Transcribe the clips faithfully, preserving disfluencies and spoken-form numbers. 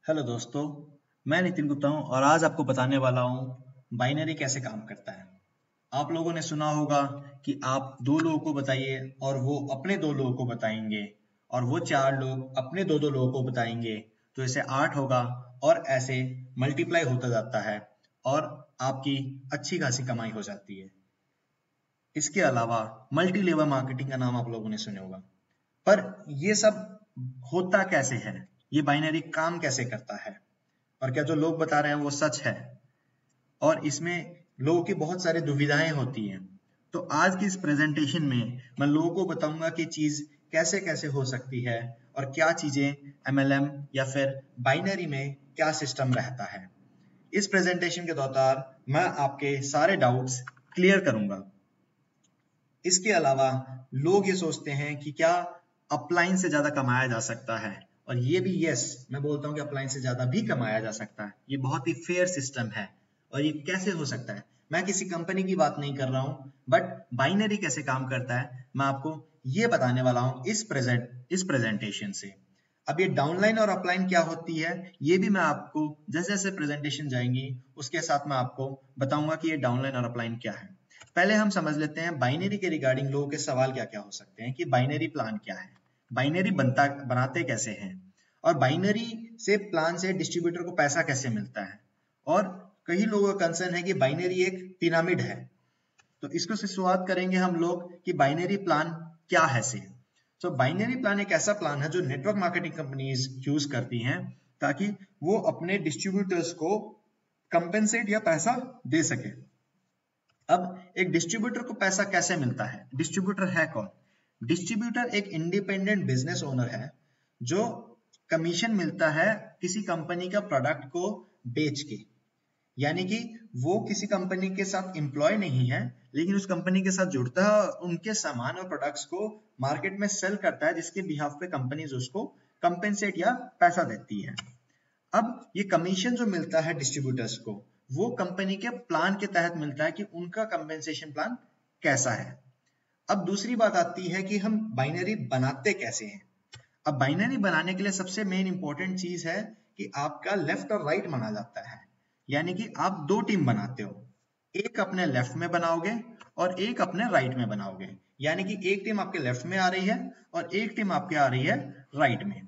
Hello दोस्तों, मैं नितिन गुप्ता हूँ और आज आपको बताने वाला हूँ बाइनरी कैसे काम करता है। आप लोगों ने सुना होगा कि आप दो लोगों को बताइए और वो अपने दो लोगों को बताएंगे और वो चार लोग अपने दो दो लोगों को बताएंगे, तो ऐसे आठ होगा और ऐसे मल्टीप्लाई होता जाता है और आपकी अच्छी खासी कमाई हो जाती है। इसके अलावा मल्टी लेवल मार्केटिंग का नाम आप लोगों ने सुना होगा, पर ये सब होता कैसे है, ये बाइनरी काम कैसे करता है और क्या जो लोग बता रहे हैं वो सच है, और इसमें लोगों की बहुत सारी दुविधाएं होती हैं। तो आज की इस प्रेजेंटेशन में मैं लोगों को बताऊंगा कि चीज कैसे कैसे हो सकती है और क्या चीजें एमएलएम या फिर बाइनरी में क्या सिस्टम रहता है। इस प्रेजेंटेशन के दौरान मैं आपके सारे डाउट्स क्लियर करूंगा। इसके अलावा लोग ये सोचते हैं कि क्या अपलाइन से ज्यादा कमाया जा सकता है, और ये भी यस, मैं बोलता हूँ कि अपलाइन से ज्यादा भी कमाया जा सकता है। ये बहुत ही फेयर सिस्टम है और ये कैसे हो सकता है, मैं किसी कंपनी की बात नहीं कर रहा हूँ, बट बाइनरी कैसे काम करता है मैं आपको ये बताने वाला हूँ इस प्रेजेंट इस प्रेजेंटेशन से। अब ये डाउनलाइन और अपलाइन क्या होती है ये भी मैं आपको जैसे जैसे प्रेजेंटेशन जाएंगी उसके साथ मैं आपको बताऊंगा कि ये डाउनलाइन और अपलाइन क्या है। पहले हम समझ लेते हैं बाइनरी के रिगार्डिंग लोगों के सवाल क्या क्या हो सकते हैं कि बाइनरी प्लान क्या है, बाइनरी बनता बनाते कैसे हैं, और बाइनरी से प्लान से डिस्ट्रीब्यूटर को पैसा कैसे मिलता है। और कई लोगों का कंसर्न है कि बाइनरी एक पिरामिड है। तो इसको से शुरुआत करेंगे हम लोग कि बाइनरी प्लान क्या है से। तो बाइनरी प्लान एक ऐसा प्लान है जो नेटवर्क मार्केटिंग कंपनीज यूज करती हैं ताकि वो अपने डिस्ट्रीब्यूटर्स को कंपेंसेट या पैसा दे सके। अब एक डिस्ट्रीब्यूटर को पैसा कैसे मिलता है, डिस्ट्रीब्यूटर है कौन? डिस्ट्रीब्यूटर एक इंडिपेंडेंट बिजनेस ओनर है जो कमीशन मिलता है किसी कंपनी का प्रोडक्ट को बेच के, यानी कि वो किसी कंपनी के साथ एम्प्लॉय नहीं है लेकिन उस कंपनी के साथ जुड़ता है और उनके सामान और प्रोडक्ट्स को मार्केट में सेल करता है, जिसके बिहाफ पे कंपनीज उसको कंपेंसेट या पैसा देती है। अब ये कमीशन जो मिलता है डिस्ट्रीब्यूटर्स को वो कंपनी के प्लान के तहत मिलता है कि उनका कंपेंसेशन प्लान कैसा है। अब दूसरी बात आती है कि हम बाइनरी बनाते कैसे हैं। अब बाइनरी बनाने के लिए सबसे मेन इंपॉर्टेंट चीज है कि आपका लेफ्ट और राइट माना जाता है, यानी कि आप दो टीम बनाते हो, एक अपने लेफ्ट में बनाओगे और एक अपने राइट में बनाओगे, यानी कि एक टीम आपके लेफ्ट में आ रही है और एक टीम आपके आ रही है राइट में।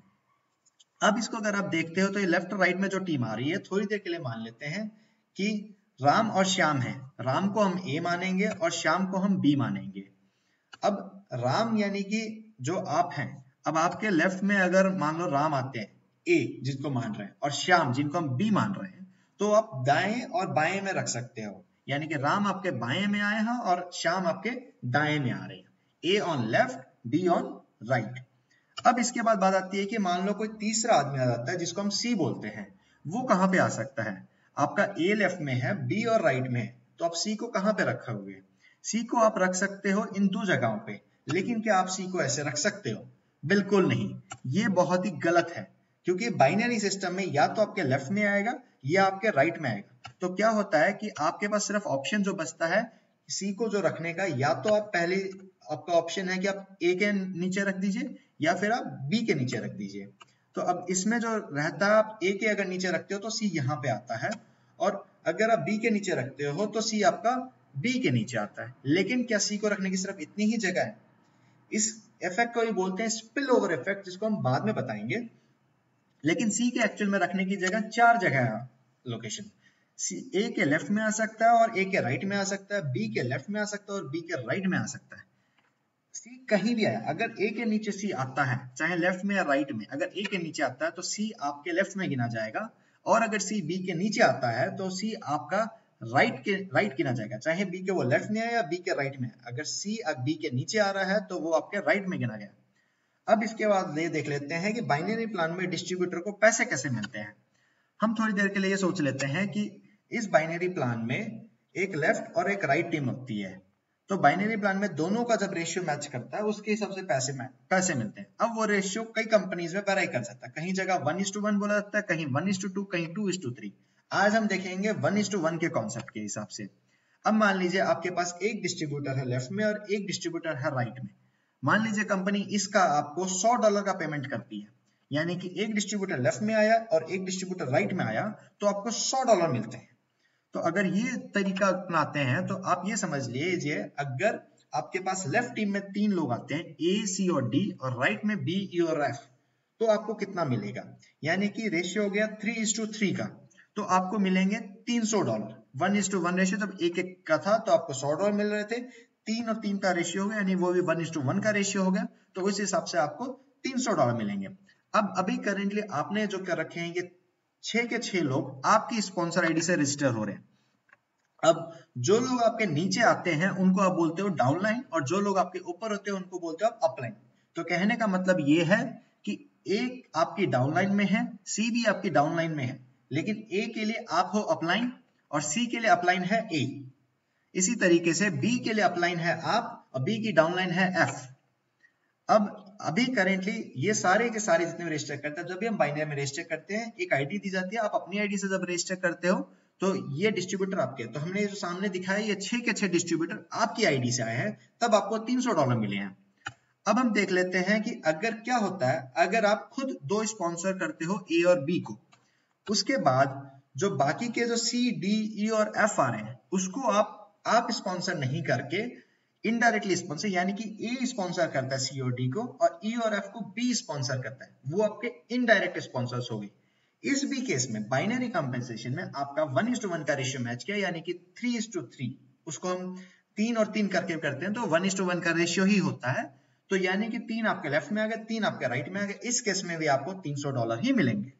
अब इसको अगर आप देखते हो तो ये लेफ्ट राइट में जो टीम आ रही है, थोड़ी देर के लिए मान लेते हैं कि राम और श्याम है, राम को हम ए मानेंगे और श्याम को हम बी मानेंगे। अब राम यानी कि जो आप हैं, अब आपके लेफ्ट में अगर मान लो राम आते हैं ए जिसको मान रहे हैं और श्याम जिनको हम बी मान रहे हैं, तो आप दाएं और बाएं में रख सकते हो, यानी कि राम आपके बाएं में आए हैं और श्याम आपके दाएं में आ रहे हैं, A on left B on right. अब इसके बाद बात आती है कि मान लो कोई तीसरा आदमी आ जाता है जिसको हम सी बोलते हैं, वो कहां पे आ सकता है? आपका ए लेफ्ट में है, बी और राइट में है, तो आप सी को कहां पे रखोगे? सी को आप रख सकते हो इन दो जगहों पे, लेकिन क्या आप सी को ऐसे रख सकते हो? बिल्कुल नहीं, ये बहुत ही गलत है, क्योंकि बाइनरी सिस्टम में या तो आपके लेफ्ट में आएगा या आपके राइट में आएगा। तो क्या होता है कि आपके पास सिर्फ ऑप्शन जो बचता है सी को जो रखने का, या तो आप पहले आपका ऑप्शन है कि आप ए के नीचे रख दीजिए या फिर आप बी के नीचे रख दीजिए। तो अब इसमें जो रहता है, आप ए के अगर नीचे रखते हो तो सी यहाँ पे आता है, और अगर आप बी के नीचे रखते हो तो सी आपका बी के नीचे आता है। लेकिन क्या सी को रखने की सिर्फ इतनी ही जगह है? इस इफेक्ट को ये बोलते हैं स्पिल ओवर इफेक्ट, जिसको हम बाद में बताएंगे। लेकिन सी के एक्चुअल में रखने की जगह चार जगह है लोकेशन। सी ए के लेफ्ट में आ सकता है और ए के राइट में आ सकता है, बी के लेफ्ट में आ सकता है और बी के राइट में आ सकता है। सी कहीं भी आया, अगर ए के नीचे सी आता है चाहे लेफ्ट में या राइट में, अगर ए के नीचे आता है तो सी आपके लेफ्ट में गिना जाएगा, और अगर सी बी के नीचे आता है तो सी आपका राइट के राइट गिना जाएगा, चाहे बी के वो लेफ्ट में है या बी के राइट में। अगर सी अब बी के नीचे आ रहा है तो वो आपके राइट में गिना गया। अब इसके बाद ये देख लेते हैं कि बाइनरी प्लान में डिस्ट्रीब्यूटर को पैसे कैसे मिलते हैं। हम थोड़ी देर के लिए ये सोच लेते हैं कि इस बाइनरी प्लान में एक लेफ्ट और एक राइट टीम होती है, तो बाइनरी प्लान में दोनों का जब रेशियो मैच करता है उसके हिसाब से पैसे पैसे मिलते हैं। अब वो रेशियो कई कंपनीज में वेरी कर सकता है, कहीं जगह वन इज टू वन बोला जाता है, कहीं वन इज टू टू, कहीं टू इज टू थ्री। आज हम देखेंगे वन इज टू वन के कॉन्सेप्ट के हिसाब से। अब मान लीजिए आपके पास एक डिस्ट्रीब्यूटर है लेफ्ट में और एक डिस्ट्रीब्यूटर है राइट में। मान लीजिए कंपनी इसका आपको सौ डॉलर का पेमेंट करती है, यानी कि एक डिस्ट्रीब्यूटर लेफ्ट में आया और एक डिस्ट्रीब्यूटर राइट में आया तो आपको सौ डॉलर मिलते हैं। तो अगर ये तरीका अपनाते हैं तो आप ये समझ लीजिए, अगर आपके पास लेफ्ट टीम में तीन लोग आते हैं ए, सी और डी, और राइट में बी, ई और एफ, तो आपको कितना मिलेगा? यानी कि रेशियो हो गया थ्री इज टू थ्री का, तो आपको मिलेंगे तीन सौ dollar. One is two one ratio जब एक एक का था तो आपको सौ डॉलर मिल रहे थे, तीन और तीन का रेशियो हो गया यानी वो भी वन इज टू वन का रेशियो हो गया, तो उस हिसाब से आपको तीन सौ डॉलर मिलेंगे। अब अभी करेंटली आपने जो कर रखे हैं, ये छह के छह लोग आपकी स्पॉन्सर आईडी से रजिस्टर हो रहे हैं। अब जो लोग आपके नीचे आते हैं उनको आप बोलते हो डाउनलाइन, और जो लोग आपके ऊपर होते हैं उनको बोलते हो आप अपलाइन। तो कहने का मतलब ये है कि एक आपकी डाउनलाइन में है, सी भी आपकी डाउनलाइन में है, लेकिन ए के लिए आप हो अपलाइन और सी के लिए अपलाइन है ए। इसी तरीके से बी के लिए अपलाइन है आप और बी की डाउनलाइन है एफ। अब अभी करेंटली ये सारे के सारे जितने रजिस्टर करते हैं, जब भी हम बाइनरी में रजिस्टर करते हैं एक आईडी दी जाती है, आप अपनी आईडी से जब रजिस्टर करते हो तो ये डिस्ट्रीब्यूटर आपके, तो हमने जो सामने दिखाया ये छह के छह डिस्ट्रीब्यूटर आपकी आईडी से आए हैं, तब आपको तीन सौ डॉलर मिले हैं। अब हम देख लेते हैं कि अगर क्या होता है अगर आप खुद दो स्पॉन्सर करते हो ए और बी को, उसके बाद जो बाकी के जो सी, डी, ई और एफ आ रहे हैं उसको आप आप स्पॉन्सर नहीं करके इनडायरेक्टली स्पॉन्सर, यानी कि ए स्पॉन्सर करता है सी और डी को और ई और एफ को बी स्पॉन्सर करता है, वो आपके इनडायरेक्ट स्पॉन्सर्स हो गए। इस भी केस में बाइनरी कंपेंसेशन में आपका वन इज टू वन का रेशियो मैच किया, यानी कि थ्री इज टू थ्री, उसको हम तीन और तीन करके करते हैं तो वन इज टू वन का रेशियो ही होता है। तो यानी कि तीन आपके लेफ्ट में आ गए, तीन आपके राइट में आ गए, इस केस में भी आपको तीन सौ डॉलर ही मिलेंगे।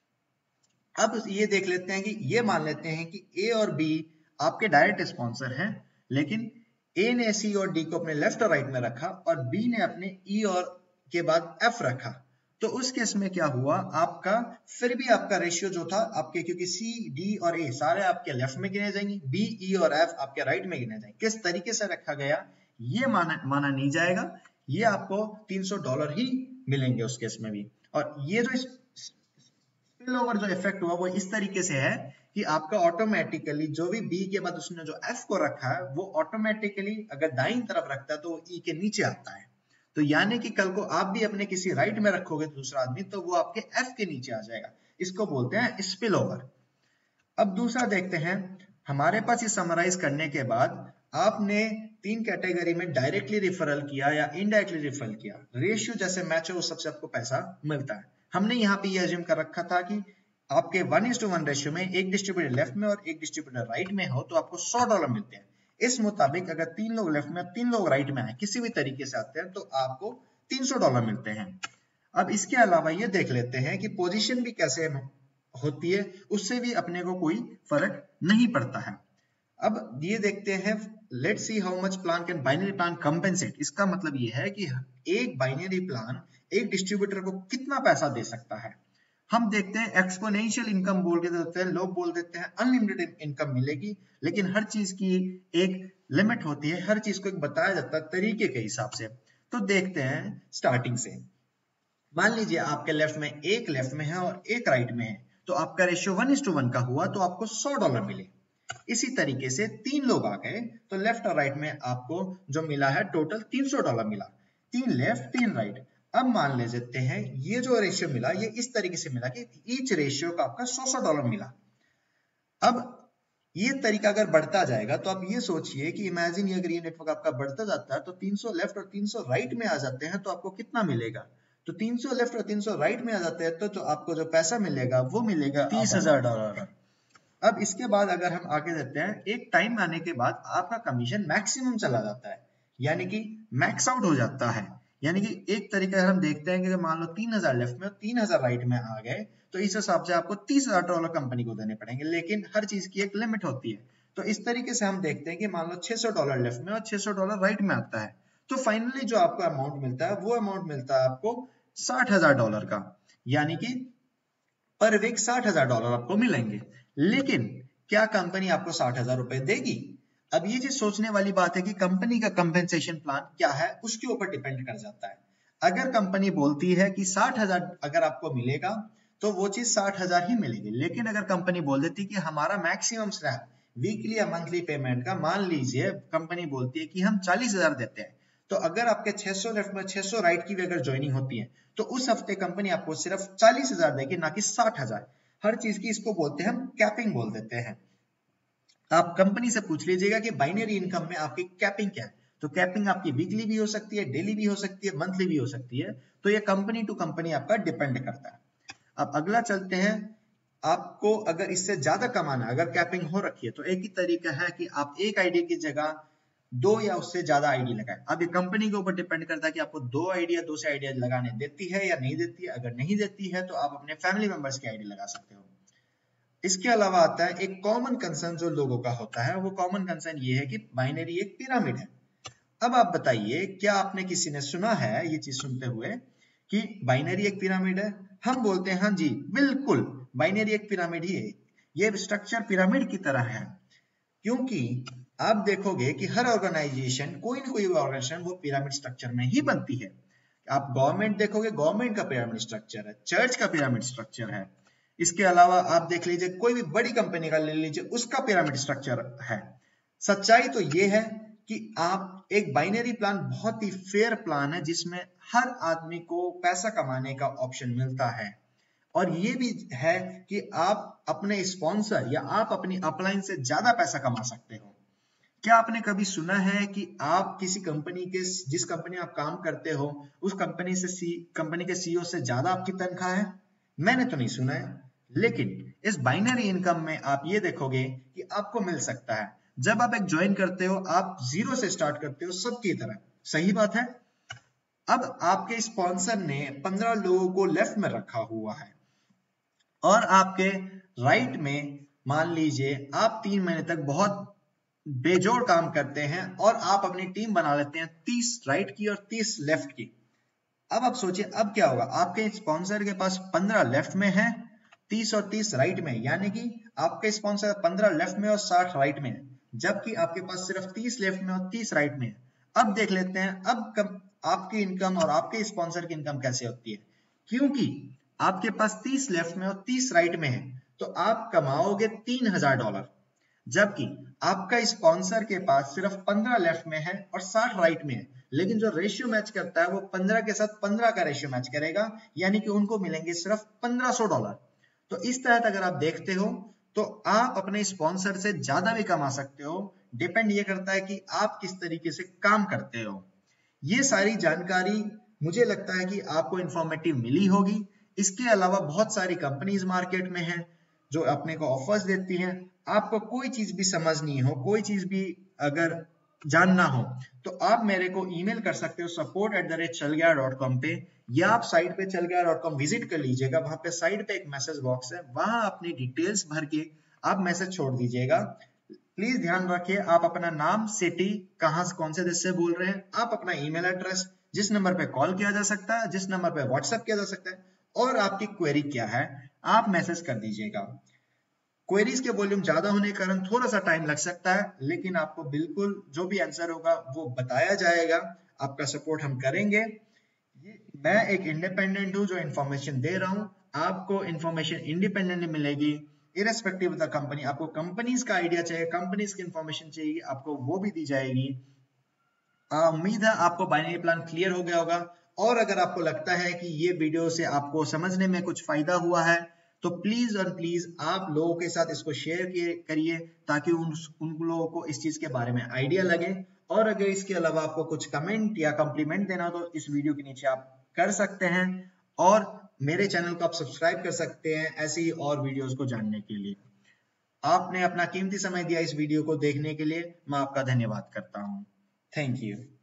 अब ये देख लेते हैं कि ये मान लेते हैं कि ए और बी आपके डायरेक्ट स्पॉन्सर हैं, लेकिन ए ने सी और डी को अपने लेफ्ट और राइट में रखा और बी ने अपने ई और के बाद एफ रखा। तो उस केस में क्या हुआ, आपका फिर भी आपका रेशियो जो था आपके, क्योंकि सी, डी और ए सारे आपके लेफ्ट में गिने जाएंगे, बी, ई और एफ आपके राइट में गिने जाएंगे। किस तरीके से रखा गया ये माना माना नहीं जाएगा, ये आपको तीन सौ डॉलर ही मिलेंगे उस केस में भी। और ये जो स्पिल ओवर जो इफेक्ट हुआ वो इस तरीके से है कि आपका ऑटोमेटिकली जो भी बी के बाद उसने जो एफ को रखा है वो ऑटोमेटिकली अगर दाईं तरफ रखता है तो वो ई के नीचे आता है। तो यानी कि कल को आप भी अपने किसी राइट में रखोगे दूसरा आदमी तो वो आपके एफ के नीचे आ जाएगा, इसको बोलते हैं स्पिल ओवर। अब दूसरा देखते हैं, हमारे पास ये समराइज करने के बाद आपने तीन कैटेगरी में डायरेक्टली रिफरल किया या इनडायरेक्टली रिफरल किया, रेशियो जैसे मैच हो उस सबसे आपको पैसा मिलता है। हमने यहाँ पे ये अज्यूम कर रखा था कि आपके one is two one ratio में एक डिस्ट्रीब्यूटर लेफ्ट में और एक डिस्ट्रीब्यूटर राइट में हो तो आपको सौ डॉलर मिलते हैं। इस मुताबिक अगर तीन लोग लेफ्ट में तीन लोग राइट में आए किसी भी तरीके से आते हैं तो आपको तीन सौ डॉलर मिलते हैं। अब इसके अलावा ये देख लेते हैं कि पोजीशन भी कैसे होती है, उससे भी अपने को कोई फर्क नहीं पड़ता है। अब ये देखते हैं, let's see how much plan can binary plan compensate. इसका मतलब ये है कि एक बाइनरी प्लान एक डिस्ट्रीब्यूटर को कितना पैसा दे सकता है। हम देखते हैं एक्सपोनेंशियल इनकम बोल के देते हैं, लोग बोल देते हैं अनलिमिटेड इनकम मिलेगी, लेकिन हर चीज की एक लिमिट होती है, हर चीज को एक बताया जाता है तरीके के हिसाब से। तो देखते हैं स्टार्टिंग से, मान लीजिए आपके लेफ्ट में एक लेफ्ट में है और एक राइट में है, तो आपका ratio one is two one का हुआ तो आपको सौ डॉलर मिले। इसी तरीके से तीन लोग आ गए तो लेफ्ट और राइट में आपको जो मिला है टोटल तीन सौ डॉलर मिला, तीन लेफ्ट तीन राइट। अब मान ले लेते हैं ये जो रेशियो मिला ये इस तरीके से मिला कि ईच रेशियो का आपका सौ सौ डॉलर मिला। अब ये तरीका अगर बढ़ता जाएगा तो आप ये सोचिए कि इमेजिन ये अगर ये नेटवर्क आपका बढ़ता जाता है तो तीन सौ लेफ्ट और तीन सौ राइट में आ जाते हैं तो आपको कितना मिलेगा, तो तीन सौ लेफ्ट और तीन सौ राइट में आ जाते हैं तो, तो आपको जो पैसा मिलेगा वो मिलेगा तीस हजार डॉलर। अब इसके बाद अगर हम आगे देते हैं, एक टाइम आने के बाद आपका कमीशन मैक्सिमम चला जाता है, यानी कि मैक्स आउट हो जाता है। यानी कि एक तरीके से हम देखते हैं कि मान लो तीन हजार लेफ्ट में और तीन हजार राइट में आ गए तो इस हिसाब से आपको तीस हजार डॉलर कंपनी को देने पड़ेंगे, लेकिन हर चीज की एक लिमिट होती है। तो इस तरीके से हम देखते हैं कि मान लो छह सौ डॉलर लेफ्ट में और छह सौ डॉलर राइट में आता है, तो फाइनली जो आपको अमाउंट मिलता है वो अमाउंट मिलता है आपको साठ हजार डॉलर का, यानी कि पर वीक साठ हजार डॉलर आपको मिलेंगे। लेकिन क्या कंपनी आपको साठ हजार रुपए देगी? अब ये चीज सोचने वाली बात है कि कंपनी का कंपेंसेशन प्लान क्या है, उसके ऊपर डिपेंड कर जाता है। अगर कंपनी बोलती है कि साठ हजार अगर आपको मिलेगा तो वो चीज साठ हजार ही मिलेगी, लेकिन अगर कंपनी बोल देती है कि हमारा मैक्सिमम स्लैब वीकली या मंथली पेमेंट का, मान लीजिए कंपनी बोलती है कि हम चालीस हजार देते हैं, तो अगर आपके छह सौ लेफ्ट में छह सौ राइट की भी अगर ज्वाइनिंग होती है तो उस हफ्ते कंपनी आपको सिर्फ चालीस हजार देगी, ना कि साठ हजार। हर चीज की इसको बोलते हैं हम कैपिंग बोल देते हैं। आप कंपनी से पूछ लीजिएगा कि बाइनरी इनकम में आपकी कैपिंग क्या है, तो कैपिंग आपकी वीकली भी हो सकती है, डेली भी हो सकती है, मंथली भी हो सकती है। तो ये कंपनी टू कंपनी आपका डिपेंड करता है। अब अगला चलते हैं, आपको अगर इससे ज्यादा कमाना, अगर कैपिंग हो रखी है तो एक ही तरीका है कि आप एक आईडी की जगह दो या उससे ज्यादा आईडी लगाएं। अब ये कंपनी के ऊपर डिपेंड करता है कि आपको दो आइडिया दो से आइडिया लगाने देती है या नहीं देती है। अगर नहीं देती है तो आप अपने फैमिली मेंबर्स की आईडी लगा सकते हो। इसके अलावा आता है एक कॉमन कंसर्न जो लोगों का होता है, वो कॉमन कंसर्न ये है कि बाइनरी एक पिरामिड है। अब आप बताइए, क्या आपने किसी ने सुना है ये चीज सुनते हुए कि बाइनरी एक पिरामिड है? हम बोलते हैं हाँ जी बिल्कुल, बाइनरी एक पिरामिड ही है। ये स्ट्रक्चर पिरामिड की तरह है, क्योंकि आप देखोगे कि हर ऑर्गेनाइजेशन, कोई ना कोई ऑर्गेनाइजेशन वो पिरामिड स्ट्रक्चर में ही बनती है। आप गवर्नमेंट देखोगे, गवर्नमेंट का पिरामिड स्ट्रक्चर है, चर्च का पिरामिड स्ट्रक्चर है। इसके अलावा आप देख लीजिए कोई भी बड़ी कंपनी का ले लीजिए, उसका पिरामिड स्ट्रक्चर है। सच्चाई तो ये है कि आप एक बाइनरी प्लान बहुत ही फेयर प्लान है, जिसमें हर आदमी को पैसा कमाने का ऑप्शन मिलता है। और ये भी है कि आप अपने स्पॉन्सर या आप अपनी अपलाइन से ज्यादा पैसा कमा सकते हो। क्या आपने कभी सुना है कि आप किसी कंपनी के, जिस कंपनी आप काम करते हो, उस कंपनी से सी कंपनी के सीईओ से ज्यादा आपकी तनख्वाह है? मैंने तो नहीं सुना है। लेकिन इस बाइनरी इनकम में आप ये देखोगे कि आपको मिल सकता है। जब आप एक ज्वाइन करते हो, आप जीरो से स्टार्ट करते हो सबकी तरह, सही बात है। अब आपके स्पॉन्सर ने पंद्रह लोगों को लेफ्ट में रखा हुआ है और आपके राइट में मान लीजिए आप तीन महीने तक बहुत बेजोड़ काम करते हैं और आप अपनी टीम बना लेते हैं तीस राइट की और तीस लेफ्ट की। अब आप सोचिए अब क्या होगा। आपके स्पॉन्सर के पास पंद्रह लेफ्ट में है, तीस और तीस राइट में, यानी कि आपके स्पॉन्सर पंद्रह लेफ्ट में और साठ राइट में है, जबकि आपके पास सिर्फ तीस लेफ्ट में और तीस राइट में है। अब देख लेते हैं अब कम, आपकी इनकम और आपके स्पॉन्सर की इनकम कैसे होती है। क्योंकि आपके पास तीस लेफ्ट में और तीस राइट में है तो आप कमाओगे तीन हजार डॉलर, जबकि आपका स्पॉन्सर के पास सिर्फ पंद्रह लेफ्ट में है और साठ राइट में है। लेकिन जो रेशियो मैच करता है वो पंद्रह के साथ पंद्रह का रेशियो मैच करेगा, यानी कि उनको मिलेंगे सिर्फ पंद्रह सौ डॉलर। तो इस तरह अगर आप देखते हो तो आप अपने स्पॉन्सर से ज्यादा भी कमा सकते हो। डिपेंड ये करता है कि आप किस तरीके से काम करते हो। ये सारी जानकारी मुझे लगता है कि आपको इंफॉर्मेटिव मिली होगी। इसके अलावा बहुत सारी कंपनीज मार्केट में हैं जो अपने को ऑफर्स देती हैं। आपको कोई चीज भी समझ नहीं हो, कोई चीज भी अगर जानना हो तो आप मेरे को ईमेल कर सकते हो सपोर्ट एट द रेट चल गया डॉट कॉम पे, या आप साइट पे चल गया डॉट कॉम विजिट कर लीजिएगा। वहां पे साइट पे एक मैसेज बॉक्स है, वहां अपनी डिटेल्स भर के आप मैसेज छोड़ दीजिएगा। प्लीज ध्यान रखिए, आप अपना नाम, सिटी, कहां से, कौन से देश से बोल रहे हैं, आप अपना ईमेल एड्रेस, जिस नंबर पे कॉल किया जा सकता है, जिस नंबर पे व्हाट्सएप किया जा सकता है, और आपकी क्वेरी क्या है आप मैसेज कर दीजिएगा। क्वेरीज के वॉल्यूम ज्यादा होने के कारण थोड़ा सा टाइम लग सकता है, लेकिन आपको बिल्कुल जो भी आंसर होगा वो बताया जाएगा। आपका सपोर्ट हम करेंगे। मैं एक इंडिपेंडेंट हूँ जो इन्फॉर्मेशन दे रहा हूँ, आपको इन्फॉर्मेशन इंडिपेंडेंटली मिलेगी इरेस्पेक्टिव ऑफ द कंपनी। आपको कंपनीज का आइडिया चाहिए, कंपनीज की इन्फॉर्मेशन चाहिए, आपको वो भी दी जाएगी। उम्मीद है आपको बाइनरी प्लान क्लियर हो गया होगा। और अगर आपको लगता है कि ये वीडियो से आपको समझने में कुछ फायदा हुआ है तो प्लीज और प्लीज आप लोगों के साथ इसको शेयर करिए, ताकि उन उन लोगों को इस चीज के बारे में आइडिया लगे। और अगर इसके अलावा आपको कुछ कमेंट या कॉम्प्लीमेंट देना हो तो इस वीडियो के नीचे आप कर सकते हैं, और मेरे चैनल को आप सब्सक्राइब कर सकते हैं ऐसे ही और वीडियोस को जानने के लिए। आपने अपना कीमती समय दिया इस वीडियो को देखने के लिए, मैं आपका धन्यवाद करता हूँ। Thank you.